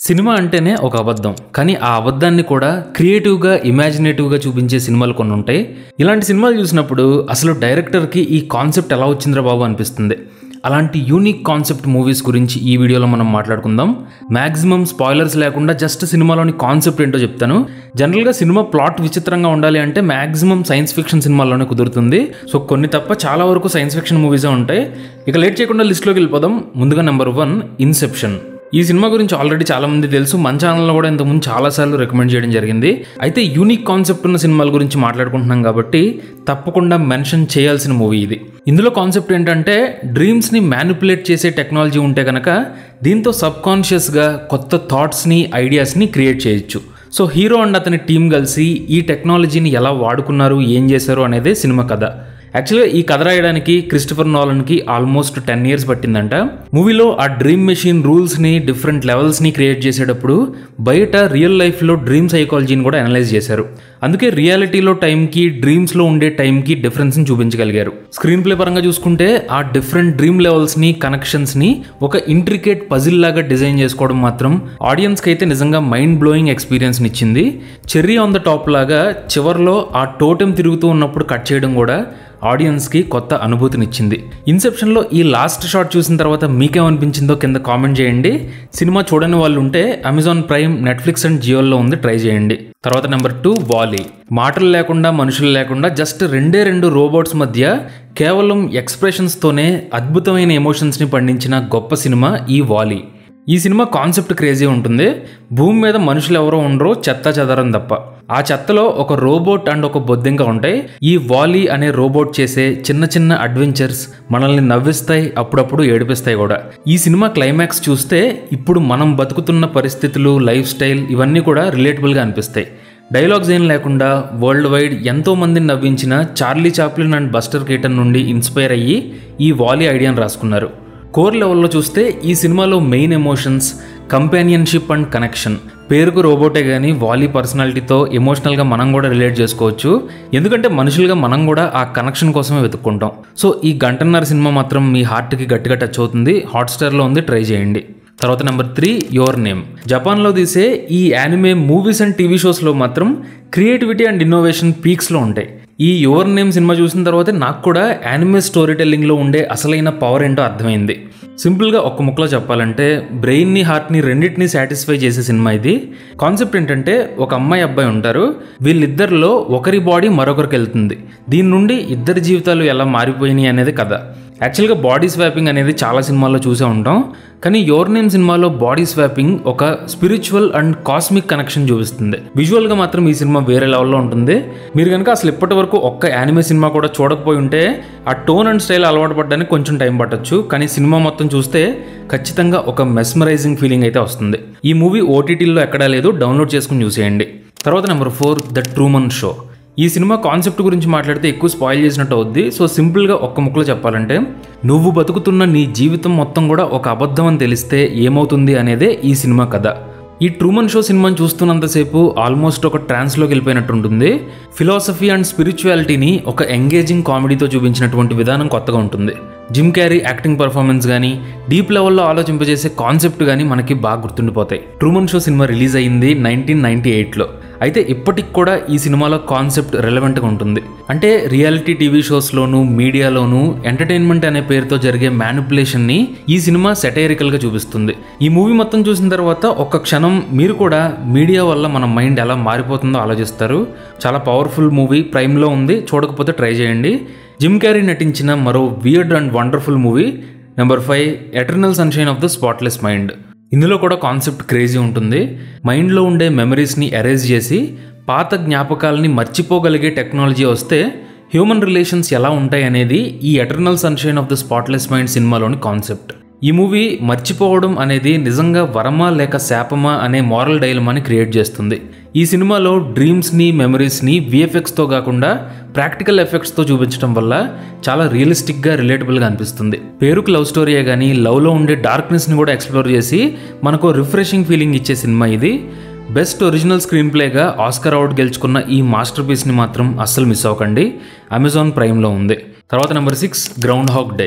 Cinema అంటేనే ఒక అబద్ధం, కానీ ఆ అబద్ధాన్ని కూడా క్రియేటివ్గా ఇమాజినేటివ్గా చూపించే సినిమాలు కొన్ని ఉంటాయి. ఇలాంటి సినిమాలు చూసినప్పుడు అసలు డైరెక్టర్కి ఈ కాన్సెప్ట్ ఎలా వచ్చిందిరా బాబు అనిపిస్తుంది. అలాంటి యూనిక్ కాన్సెప్ట్ మూవీస్ గురించి ఈ వీడియోలో మనం మాట్లాడుకుందాం. మ్యాక్సిమం స్పాయిలర్స్ లేకుండా జస్ట్ సినిమాలోని కాన్సెప్ట్ ఏంటో చెప్తాను. జనరల్గా సినిమా ప్లాట్ విచిత్రంగా ఉండాలి అంటే మ్యాక్సిమం సైన్స్ ఫిక్షన్ సినిమాల్లోనే కుదురుతుంది. సో కొన్ని తప్ప చాలా వరకు సైన్స్ ఫిక్షన్ మూవీసే ఉంటాయి. ఇక లేట్ చేయకుండా లిస్ట్లోకి వెళ్ళిపోదాం. ముందుగా నెంబర్ 1 ఇన్సెప్షన్. ఈ సినిమా గురించి ఆల్రెడీ చాలా మంది తెలుసు, మన ఛానల్లో కూడా ఇంతకుముందు చాలాసార్లు రికమెండ్ చేయడం జరిగింది. అయితే యూనిక్ కాన్సెప్ట్ ఉన్న సినిమాల గురించి మాట్లాడుకుంటున్నాం కాబట్టి తప్పకుండా మెన్షన్ చేయాల్సిన మూవీ ఇది. ఇందులో కాన్సెప్ట్ ఏంటంటే డ్రీమ్స్ని మ్యానిపులేట్ చేసే టెక్నాలజీ ఉంటే కనుక దీంతో సబ్కాన్షియస్గా కొత్త థాట్స్ని ఐడియాస్ని క్రియేట్ చేయొచ్చు. సో హీరో అండ్ అతని టీం కలిసి ఈ టెక్నాలజీని ఎలా వాడుకున్నారు, ఏం చేశారు అనేదే సినిమా కథ. యాక్చువల్గా ఈ కథ రాయడానికి క్రిస్టఫర్ నోలన్కి ఆల్మోస్ట్ 10 years పట్టిందంట. మూవీలో ఆ డ్రీమ్ మెషిన్ రూల్స్ని, డిఫరెంట్ లెవెల్స్ని క్రియేట్ చేసేటప్పుడు బయట రియల్ లైఫ్లో డ్రీమ్ సైకాలజీని కూడా అనలైజ్ చేశారు. అందుకే రియాలిటీలో టైంకి, డ్రీమ్స్లో ఉండే టైంకి డిఫరెన్స్ని చూపించగలిగారు. స్క్రీన్ ప్లే పరంగా చూసుకుంటే ఆ డిఫరెంట్ డ్రీమ్ లెవెల్స్ని, కనెక్షన్స్ని ఒక ఇంట్రికేట్ పజిల్ లాగా డిజైన్ చేసుకోవడం మాత్రం ఆడియన్స్కి అయితే నిజంగా మైండ్ బ్లోయింగ్ ఎక్స్పీరియన్స్ని ఇచ్చింది. చెర్రీ ఆన్ ద టాప్ లాగా చివర్లో ఆ టోటెం తిరుగుతూ ఉన్నప్పుడు కట్ చేయడం కూడా ఆడియన్స్కి కొత్త అనుభూతినిచ్చింది. ఇన్సెప్షన్లో ఈ లాస్ట్ షాట్ చూసిన తర్వాత మీకేమనిపించిందో కింద కామెంట్ చేయండి. సినిమా చూడని వాళ్ళు ఉంటే అమెజాన్ ప్రైమ్, నెట్ఫ్లిక్స్ అండ్ జియోలో ఉంది, ట్రై చేయండి. తర్వాత నెంబర్ 2 వాలీ. మాటలు లేకుండా, మనుషులు లేకుండా జస్ట్ 2 రోబోట్స్ మధ్య కేవలం ఎక్స్ప్రెషన్స్తోనే అద్భుతమైన ఎమోషన్స్ని పండించిన గొప్ప సినిమా ఈ వాలీ. ఈ సినిమా కాన్సెప్ట్ క్రేజీ ఉంటుంది. భూమి మీద మనుషులు ఎవరో ఉండరో, చెత్త చెదరం తప్ప. ఆ చెత్తలో ఒక రోబోట్ అండ్ ఒక బొద్దింక ఉంటాయి. ఈ వాలీ అనే రోబోట్ చేసే చిన్న చిన్న అడ్వెంచర్స్ మనల్ని నవ్విస్తాయి, అప్పుడప్పుడు ఏడిపిస్తాయి కూడా. ఈ సినిమా క్లైమాక్స్ చూస్తే ఇప్పుడు మనం బతుకుతున్న పరిస్థితులు, లైఫ్ స్టైల్ ఇవన్నీ కూడా రిలేటబుల్గా అనిపిస్తాయి. డైలాగ్స్ ఏం లేకుండా వరల్డ్ వైడ్ ఎంతో మందిని నవ్వించిన Charlie Chaplin and Buster Keaton నుండి ఇన్స్పైర్ అయ్యి ఈ వాలీ ఐడియాను రాసుకున్నారు. కోర్ లెవెల్లో చూస్తే ఈ సినిమాలో main emotions companionship and connection. పేరుకు రోబోటే కానీ వాలీ పర్సనాలిటీతో ఎమోషనల్గా మనం కూడా రిలేట్ చేసుకోవచ్చు. ఎందుకంటే మనుషులుగా మనం కూడా ఆ కనెక్షన్ కోసమే వెతుక్కుంటాం. సో ఈ 1.5 సినిమా మాత్రం మీ హార్ట్కి గట్టిగా టచ్ అవుతుంది. హాట్స్టార్లో ఉంది, ట్రై చేయండి. తర్వాత నెంబర్ 3 యువర్ నేమ్. జపాన్లో తీసే ఈ యానిమే మూవీస్ అండ్ టీవీ షోస్లో మాత్రం క్రియేటివిటీ అండ్ ఇన్నోవేషన్ పీక్స్లో ఉంటాయి. ఈ యువర్ నేమ్ సినిమా చూసిన తర్వాత నాకు కూడా యానిమే స్టోరీ టెల్లింగ్లో ఉండే అసలైన పవర్ ఏంటో అర్థమైంది. సింపుల్గా ఒక్క ముక్కలో చెప్పాలంటే బ్రెయిన్ని, హార్ట్ని రెండింటినీ సాటిస్ఫై చేసే సినిమా ఇది. కాన్సెప్ట్ ఏంటంటే ఒక అమ్మాయి, అబ్బాయి ఉంటారు. వీళ్ళిద్దరిలో ఒకరి బాడీ మరొకరికి వెళ్తుంది. దీని నుండి ఇద్దరి జీవితాలు ఎలా మారిపోయినాయి అనేది కథ. యాక్చువల్గా బాడీ స్వాపింగ్ అనేది చాలా సినిమాల్లో చూసే ఉంటాం, కానీ యువర్ నేమ్ సినిమాలో బాడీ స్వాపింగ్ ఒక స్పిరిచువల్ అండ్ కాస్మిక్ కనెక్షన్ చూపిస్తుంది. విజువల్గా మాత్రం ఈ సినిమా వేరే లెవెల్లో ఉంటుంది. మీరు కనుక అసలు ఇప్పటి వరకు ఒక్క యానిమే సినిమా కూడా చూడకపోయి ఉంటే ఆ టోన్ అండ్ స్టైల్ అలవాటు పడడానికి కొంచెం టైం పట్టొచ్చు, కానీ సినిమా మొత్తం చూస్తే ఖచ్చితంగా ఒక మెస్మరైజింగ్ ఫీలింగ్ అయితే వస్తుంది. ఈ మూవీ ఓటీటీలో ఎక్కడా లేదు, డౌన్లోడ్ చేసుకుని చూసేయండి. తర్వాత నెంబర్ 4 ద ట్రూమన్ షో. ఈ సినిమా కాన్సెప్ట్ గురించి మాట్లాడితే ఎక్కువ స్పాయిల్ చేసినట్టు అవుద్ది. సో సింపుల్గా ఒక్క ముక్కలో చెప్పాలంటే నువ్వు బతుకుతున్న నీ జీవితం మొత్తం కూడా ఒక అబద్ధం అని తెలిస్తే ఏమవుతుంది అనేదే ఈ సినిమా కథ. ఈ ట్రూమన్ షో సినిమాని చూస్తున్నంతసేపు ఆల్మోస్ట్ ఒక ట్రాన్స్లోకి వెళ్ళిపోయినట్టు ఉంటుంది. ఫిలాసఫీ అండ్ స్పిరిచువాలిటీని ఒక ఎంగేజింగ్ కామెడీతో చూపించినటువంటి విధానం కొత్తగా ఉంటుంది. జిమ్ క్యారీ యాక్టింగ్ పర్ఫార్మెన్స్ కానీ, డీప్ లెవెల్లో ఆలోచింపజేసే కాన్సెప్ట్ కానీ మనకి బాగా గుర్తుండిపోతాయి. ట్రూమన్ షో సినిమా రిలీజ్ అయ్యింది 1998లో. అయితే ఇప్పటికి కూడా ఈ సినిమాలో కాన్సెప్ట్ రెలవెంట్గా ఉంటుంది. అంటే రియాలిటీ టీవీ షోస్లోనూ, మీడియాలోనూ ఎంటర్టైన్మెంట్ అనే పేరుతో జరిగే మ్యానిపులేషన్ని ఈ సినిమా సెటైరికల్గా చూపిస్తుంది. ఈ మూవీ మొత్తం చూసిన తర్వాత ఒక్క క్షణం మీరు కూడా మీడియా వల్ల మన మైండ్ ఎలా మారిపోతుందో ఆలోచిస్తారు. చాలా పవర్ఫుల్ మూవీ, ప్రైమ్లో ఉంది, చూడకపోతే ట్రై చేయండి. జిమ్ క్యారీ నటించిన మరో weird and wonderful movie number 5 Eternal Sunshine of the Spotless Mind. ఇందులో కూడా కాన్సెప్ట్ క్రేజీ ఉంటుంది. మైండ్లో ఉండే మెమరీస్ని ఎరేజ్ చేసి పాత జ్ఞాపకాలని మర్చిపోగలిగే టెక్నాలజీ వస్తే హ్యూమన్ రిలేషన్స్ ఎలా ఉంటాయి అనేది ఈ Eternal Sunshine of the Spotless Mind సినిమాలోని కాన్సెప్ట్. ఈ మూవీ మర్చిపోవడం అనేది నిజంగా వరమా లేక శాపమా అనే మారల్ డైలమాని క్రియేట్ చేస్తుంది. ఈ సినిమాలో డ్రీమ్స్ని, మెమరీస్ని విఎఫ్ఎక్స్తో కాకుండా ప్రాక్టికల్ ఎఫెక్ట్స్తో చూపించడం వల్ల చాలా రియలిస్టిక్గా, రిలేటబుల్గా అనిపిస్తుంది. పేరుకు లవ్ స్టోరీయే కానీ లవ్లో ఉండే డార్క్నెస్ని కూడా ఎక్స్ప్లోర్ చేసి మనకు రిఫ్రెషింగ్ ఫీలింగ్ ఇచ్చే సినిమా ఇది. బెస్ట్ ఒరిజినల్ స్క్రీన్ ప్లేగా ఆస్కర్ అవార్డు గెలుచుకున్న ఈ మాస్టర్ పీస్ని మాత్రం అస్సలు మిస్ అవ్వకండి. అమెజాన్ ప్రైమ్లో ఉంది. తర్వాత number 6 Groundhog Day.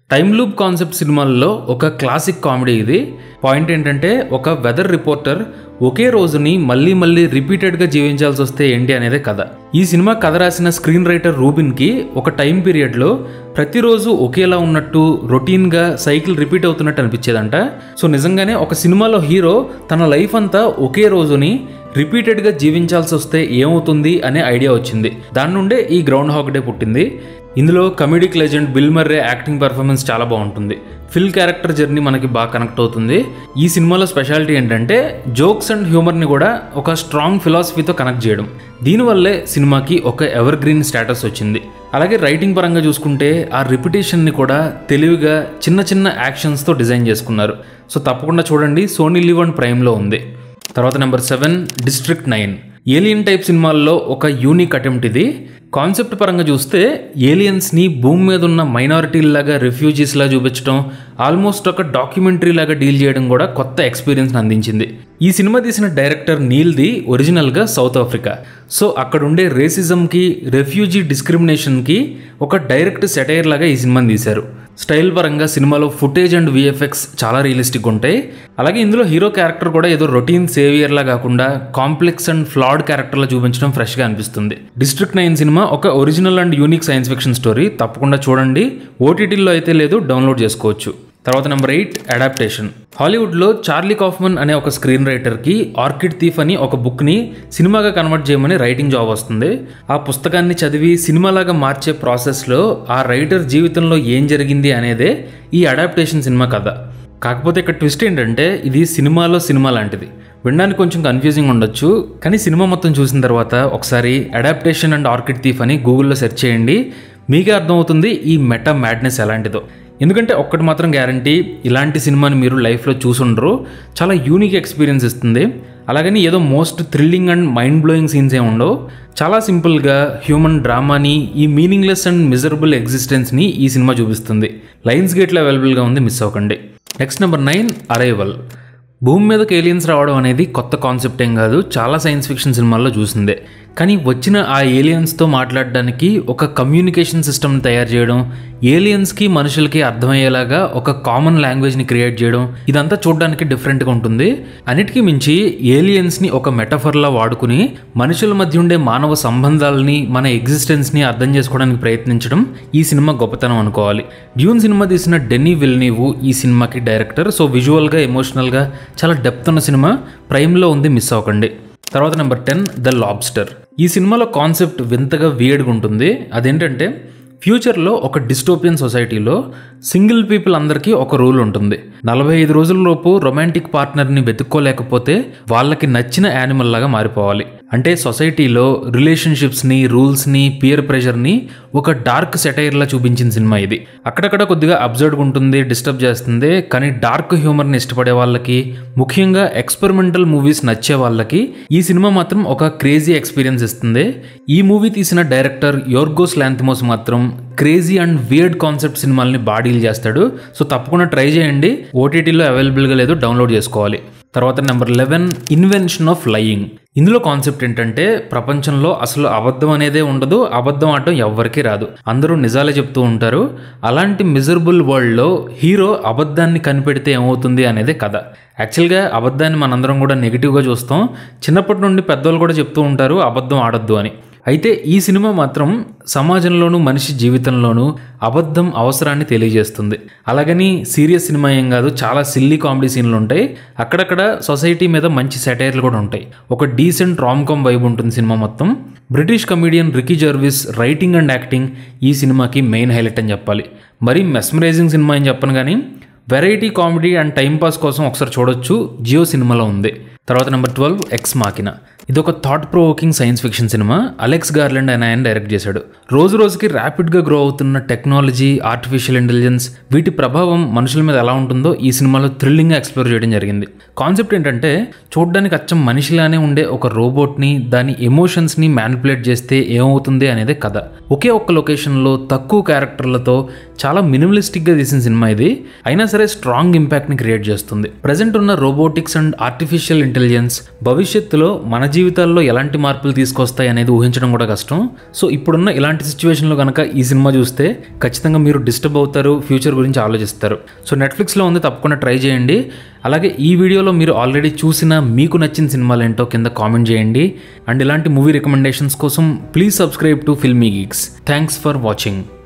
Time loop concept సినిమాల్లో ఒక క్లాసిక్ కామెడీ ఇది. పాయింట్ ఏంటంటే ఒక వెదర్ రిపోర్టర్ ఒకే రోజుని మళ్ళీ మళ్ళీ రిపీటెడ్గా జీవించాల్సి వస్తే ఏంటి అనేదే కథ. ఈ సినిమా కథ రాసిన స్క్రీన్ రైటర్ రూబిన్కి ఒక టైం పీరియడ్లో ప్రతిరోజు ఒకేలా ఉన్నట్టు రొటీన్గా సైకిల్ రిపీట్ అవుతున్నట్టు అనిపించేదంట. సో నిజంగానే ఒక సినిమాలో హీరో తన లైఫ్ అంతా ఒకే రోజుని రిపీటెడ్గా జీవించాల్సి వస్తే ఏమవుతుంది అనే ఐడియా వచ్చింది. దాని నుండే ఈ గ్రౌండ్ హాగ్ డే పుట్టింది. ఇందులో comedic legend Bill Murray acting performance చాలా బాగుంటుంది. ఫిల్ క్యారెక్టర్ జర్నీ మనకి బాగా కనెక్ట్ అవుతుంది. ఈ సినిమాలో స్పెషాలిటీ ఏంటంటే జోక్స్ అండ్ హ్యూమర్ని కూడా ఒక స్ట్రాంగ్ ఫిలాసఫీతో కనెక్ట్ చేయడం. దీనివల్లే సినిమాకి ఒక ఎవర్ గ్రీన్ స్టేటస్ వచ్చింది. అలాగే రైటింగ్ పరంగా చూసుకుంటే ఆ రిపిటేషన్ని కూడా తెలివిగా చిన్న చిన్న యాక్షన్స్తో డిజైన్ చేసుకున్నారు. సో తప్పకుండా చూడండి, సోనీ లివ్ అండ్ ప్రైమ్లో ఉంది. తర్వాత నెంబర్ 7 డిస్ట్రిక్ట్ 9. ఏలియన్ టైప్ సినిమాల్లో ఒక యూనిక్ అటెంప్ట్ ఇది. కాన్సెప్ట్ పరంగా చూస్తే ఏలియన్స్ని భూమి మీద ఉన్న మైనారిటీలాగా రిఫ్యూజీస్లా చూపించడం, ఆల్మోస్ట్ ఒక డాక్యుమెంటరీ లాగా డీల్ చేయడం కూడా కొత్త ఎక్స్పీరియన్స్ని అందించింది. ఈ సినిమా తీసిన డైరెక్టర్ నీల్ది ఒరిజినల్గా సౌత్ ఆఫ్రికా. సో అక్కడ ఉండే రేసిజంకి, రెఫ్యూజీ డిస్క్రిమినేషన్కి ఒక డైరెక్ట్ సెటైర్ లాగా ఈ సినిమాని తీశారు. స్టైల్ పరంగా సినిమాలో ఫుటేజ్ అండ్ విఎఫ్ఎక్స్ చాలా రియలిస్టిక్ ఉంటాయి. అలాగే ఇందులో హీరో క్యారెక్టర్ కూడా ఏదో రొటీన్ సేవియర్లా కాకుండా కాంప్లెక్స్ అండ్ ఫ్లాడ్ క్యారెక్టర్లా చూపించడం ఫ్రెష్గా అనిపిస్తుంది. డిస్ట్రిక్ట్ 9 సినిమా ఒక original and unique science fiction story. తప్పకుండా చూడండి. ఓటీటీలో అయితే లేదు, డౌన్లోడ్ చేసుకోవచ్చు. తర్వాత నెంబర్ 8 అడాప్టేషన్. హాలీవుడ్లో చార్లీ కాఫ్మన్ అనే ఒక స్క్రీన్ రైటర్కి ఆర్కిడ్ థీఫ్ అని ఒక బుక్ని సినిమాగా కన్వర్ట్ చేయమని రైటింగ్ జాబ్ వస్తుంది. ఆ పుస్తకాన్ని చదివి సినిమాలాగా మార్చే ప్రాసెస్లో ఆ రైటర్ జీవితంలో ఏం జరిగింది అనేదే ఈ అడాప్టేషన్ సినిమా కథ. కాకపోతే ఇక్కడ ట్విస్ట్ ఏంటంటే ఇది సినిమాలో సినిమా లాంటిది. వినడానికి కొంచెం కన్ఫ్యూజింగ్ ఉండొచ్చు, కానీ సినిమా మొత్తం చూసిన తర్వాత ఒకసారి అడాప్టేషన్ అండ్ ఆర్కిడ్ థీఫ్ అని గూగుల్లో సెర్చ్ చేయండి. మీకే అర్థమవుతుంది ఈ మెటా మ్యాడ్నెస్ ఎలాంటిదో. ఎందుకంటే ఒక్కటి మాత్రం గ్యారంటీ, ఇలాంటి సినిమాని మీరు లైఫ్లో చూసుండరు. చాలా యూనిక్ ఎక్స్పీరియన్స్ ఇస్తుంది. అలాగని ఏదో most thrilling and mind blowing scenes ఏమి ఉండవు. చాలా సింపుల్గా హ్యూమన్ డ్రామాని, ఈ మీనింగ్లెస్ అండ్ మిజరబుల్ ఎగ్జిస్టెన్స్ని ఈ సినిమా చూపిస్తుంది. లైన్స్ గేట్లో అవైలబుల్గా ఉంది, మిస్ అవ్వకండి. Next number 9 Arrival. భూమి మీదకి ఏలియన్స్ రావడం అనేది కొత్త కాన్సెప్ట్ ఏం కాదు, చాలా సైన్స్ ఫిక్షన్ సినిమాల్లో చూసిందే. కానీ వచ్చిన ఆ ఏలియన్స్తో మాట్లాడడానికి ఒక కమ్యూనికేషన్ సిస్టమ్ని తయారు చేయడం, ఏలియన్స్కి మనుషులకి అర్థమయ్యేలాగా ఒక కామన్ లాంగ్వేజ్ని క్రియేట్ చేయడం, ఇదంతా చూడడానికి డిఫరెంట్గా ఉంటుంది. అన్నిటికీ మించి ఏలియన్స్ని ఒక మెటఫర్లా వాడుకుని మనుషుల మధ్య ఉండే మానవ సంబంధాలని, మన ఎగ్జిస్టెన్స్ని అర్థం చేసుకోవడానికి ప్రయత్నించడం ఈ సినిమా గొప్పతనం అనుకోవాలి. డ్యూన్ సినిమా తీసిన డెన్నీ విల్నీవ్ ఈ సినిమాకి డైరెక్టర్. సో విజువల్గా, ఎమోషనల్గా చాలా డెప్త్ ఉన్న సినిమా. ప్రైమ్లో ఉంది, మిస్ అవ్వకండి. తర్వాత నెంబర్ 10 ద లాబ్స్టర్. ఈ సినిమాలో కాన్సెప్ట్ వింతగా వియర్డ్గా ఉంటుంది. అదేంటంటే ఫ్యూచర్లో ఒక డిస్టోపియన్ సొసైటీలో సింగిల్ పీపుల్ అందరికీ ఒక రూల్ ఉంటుంది. 45 రోజులలోపు రొమాంటిక్ పార్ట్నర్ని వెతుక్కోలేకపోతే వాళ్ళకి నచ్చిన యానిమల్ లాగా మారిపోవాలి. అంటే సొసైటీలో రిలేషన్షిప్స్ని, రూల్స్ని, పియర్ ప్రెషర్ని ఒక డార్క్ సెటైర్లా చూపించిన సినిమా ఇది. అక్కడక్కడ కొద్దిగా అబ్జర్వ్గా ఉంటుంది, డిస్టర్బ్ చేస్తుంది. కానీ డార్క్ హ్యూమర్ని ఇష్టపడే వాళ్ళకి, ముఖ్యంగా ఎక్స్పెరిమెంటల్ మూవీస్ నచ్చే వాళ్ళకి ఈ సినిమా మాత్రం ఒక క్రేజీ ఎక్స్పీరియన్స్ ఇస్తుంది. ఈ మూవీ తీసిన డైరెక్టర్ యోర్గోస్ లాంథిమోస్ మాత్రం క్రేజీ అండ్ వియర్డ్ కాన్సెప్ట్ సినిమాల్ని బాగా డీల్ చేస్తాడు. సో తప్పకుండా ట్రై చేయండి. ఓటీటీలో అవైలబుల్గా లేదు, డౌన్లోడ్ చేసుకోవాలి. తర్వాత నెంబర్ 11 ఇన్వెన్షన్ ఆఫ్ లయింగ్. ఇందులో కాన్సెప్ట్ ఏంటంటే ప్రపంచంలో అసలు అబద్ధం అనేదే ఉండదు, అబద్ధం ఆడటం ఎవ్వరికీ రాదు, అందరూ నిజాలే చెప్తూ ఉంటారు. అలాంటి మిజరబుల్ వరల్డ్లో హీరో అబద్ధాన్ని కనిపెడితే ఏమవుతుంది అనేదే కథ. యాక్చువల్గా అబద్ధాన్ని మనందరం కూడా నెగిటివ్గా చూస్తాం. చిన్నప్పటి నుండి పెద్దవాళ్ళు కూడా చెప్తూ ఉంటారు అబద్ధం ఆడొద్దు అని. అయితే ఈ సినిమా మాత్రం సమాజంలోనూ మనిషి జీవితంలోనూ అబద్ధం అవసరాన్ని తెలియజేస్తుంది. అలాగని సీరియస్ సినిమా ఏం కాదు, చాలా సిల్లీ కామెడీ సీన్లు ఉంటాయి. అక్కడక్కడ సొసైటీ మీద మంచి సెటైర్లు కూడా ఉంటాయి. ఒక డీసెంట్ రామ్కామ్ వైబ్ ఉంటుంది సినిమా మొత్తం. British comedian Ricky Gervais writing and acting ఈ సినిమాకి మెయిన్ హైలైట్ అని చెప్పాలి. మరీ మెస్మరైజింగ్ సినిమా అని చెప్పను, కానీ వెరైటీ కామెడీ అండ్ టైంపాస్ కోసం ఒకసారి చూడొచ్చు. జియో సినిమాలో ఉంది. తర్వాత నెంబర్ 12 ఎక్స్ మాకినా. ఇది ఒక thought provoking science fiction cinema. Alex Garland అనే ఆయన డైరెక్ట్ చేశాడు. రోజు రోజుకి ర్యాపిడ్గా గ్రో అవుతున్న టెక్నాలజీ, ఆర్టిఫిషియల్ ఇంటెలిజెన్స్, వీటి ప్రభావం మనుషుల మీద ఎలా ఉంటుందో ఈ సినిమాలో థ్రిల్లింగ్గా ఎక్స్ప్లోర్ చేయడం జరిగింది. కాన్సెప్ట్ ఏంటంటే చూడ్డానికి అచ్చం మనిషిలానే ఉండే ఒక రోబోట్ని దాని ఎమోషన్స్ని మ్యానిపులేట్ చేస్తే ఏమవుతుంది అనేదే కథ. ఒకే ఒక్క లొకేషన్లో తక్కువ క్యారెక్టర్లతో చాలా మినిమలిస్టిక్గా తీసిన సినిమా ఇది. అయినా సరే స్ట్రాంగ్ ఇంపాక్ట్ని క్రియేట్ చేస్తుంది. ప్రజెంట్ ఉన్న రోబోటిక్స్ అండ్ ఆర్టిఫిషియల్ ఇంటెలిజెన్స్ భవిష్యత్తులో మన జీవితాల్లో ఎలాంటి మార్పులు తీసుకొస్తాయి అనేది ఊహించడం కూడా కష్టం. సో ఇప్పుడున్న ఇలాంటి సిచ్యువేషన్లో కనుక ఈ సినిమా చూస్తే ఖచ్చితంగా మీరు డిస్టర్బ్ అవుతారు, ఫ్యూచర్ గురించి ఆలోచిస్తారు. సో నెట్ఫ్లిక్స్లో ఉంది, తప్పకుండా ట్రై చేయండి. అలాగే ఈ వీడియోలో మీరు ఆల్రెడీ చూసిన మీకు నచ్చిన సినిమాలు ఏంటో కింద కామెంట్ చేయండి. అండ్ ఇలాంటి మూవీ రికమెండేషన్స్ కోసం please subscribe to Filmy Geeks. Thanks for watching.